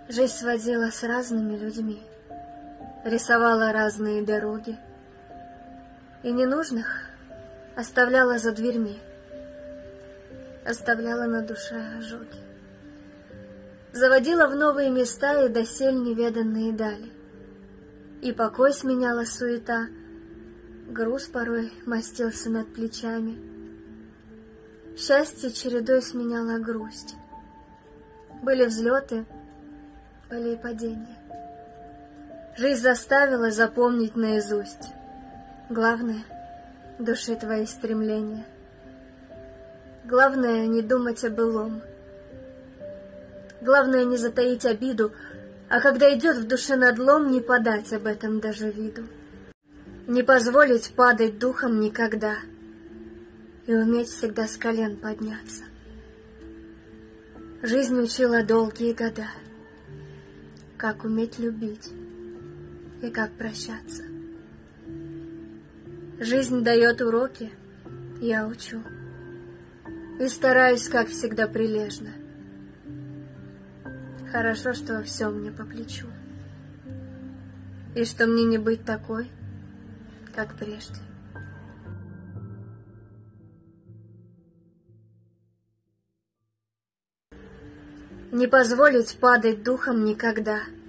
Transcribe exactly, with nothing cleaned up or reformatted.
Жизнь сводила с разными людьми, рисовала разные дороги, и ненужных оставляла за дверьми, оставляла на душе ожоги. Заводила в новые места и досель неведанные дали, и покой сменяла суета, груз порой мастился над плечами, счастье чередой сменяла грусть. Были взлеты, были и падения. Жизнь заставила запомнить наизусть главное — души твои стремления. Главное — не думать о былом. Главное — не затаить обиду, а когда идет в душе надлом, не подать об этом даже виду. Не позволить падать духом никогда и уметь всегда с колен подняться. Жизнь учила долгие года, как уметь любить и как прощаться. Жизнь дает уроки, я учу, и стараюсь, как всегда, прилежно. Хорошо, что все мне по плечу, и что мне не быть такой, как прежде. Не позволить падать духом никогда.